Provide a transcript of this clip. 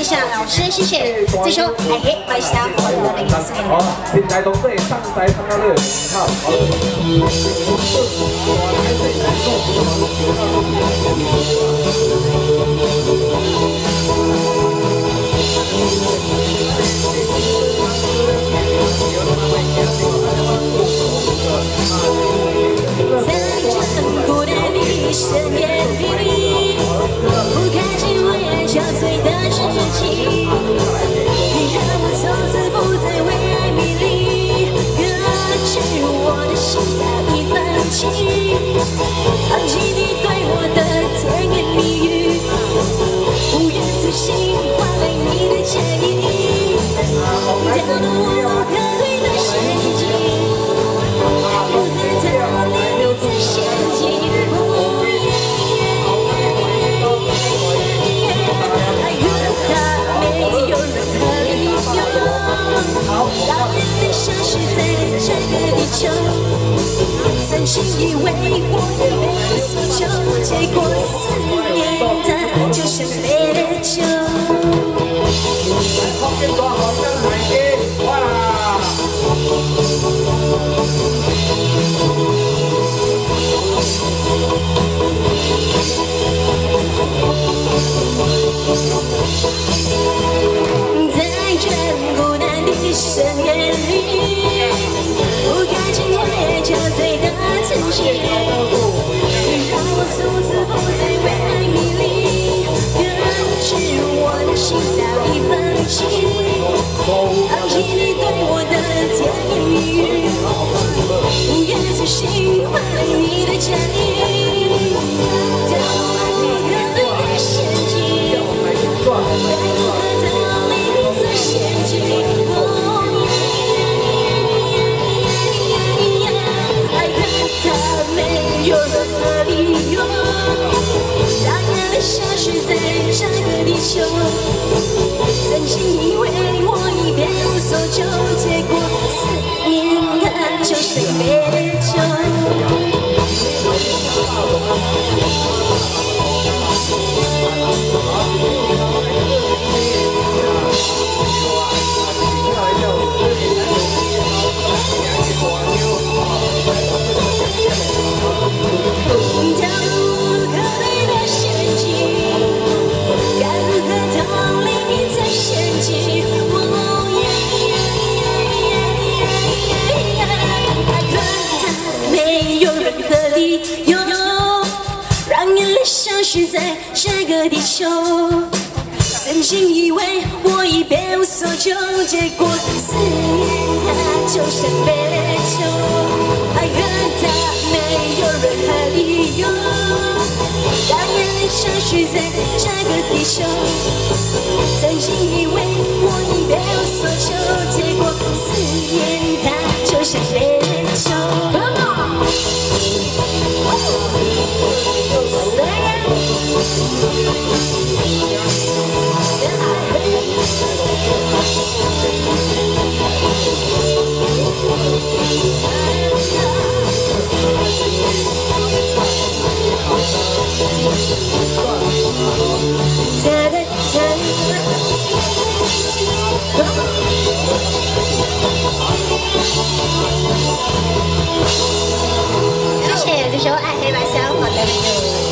下老师，谢谢。这首《I Hate Myself》的那个送给你。 好，现在同队上台唱到了5号。 在这孤单的深夜里，不开心我也憔悴的事情，让我从此不再为爱迷离，可是我的心早已放弃，放弃你对我的甜言蜜语，不愿死心换来你的歉意，掉入我可对的陷阱。让人类消失在这个地球，曾经以为我已被所求，结果4年它就像杯的酒。在这孤单的深夜里，不该紧握也憔悴的自己，让我从此不再为爱迷离，可是我的心早已放弃，放弃你对我的甜言蜜语，不愿死心换来你的歉意，掉入我可对的陷阱，该如何逃离这陷阱？爱恨它没有任何理由，让眼泪消失在这个地球。曾经以为我已别无所求，结果4年它就像杯的酒。掉入可悲的陷阱，该如何逃离这陷阱？爱恨它没有任何理由，让眼泪消失在这个地球。曾经以为我已别无所求，结果4年它就像杯的酒。爱恨它没有任何理由，让眼泪消失在这个地球。曾经以为我已别无所求，结果4年它就像杯的酒。谢谢这首《I Hate Myself》的那个。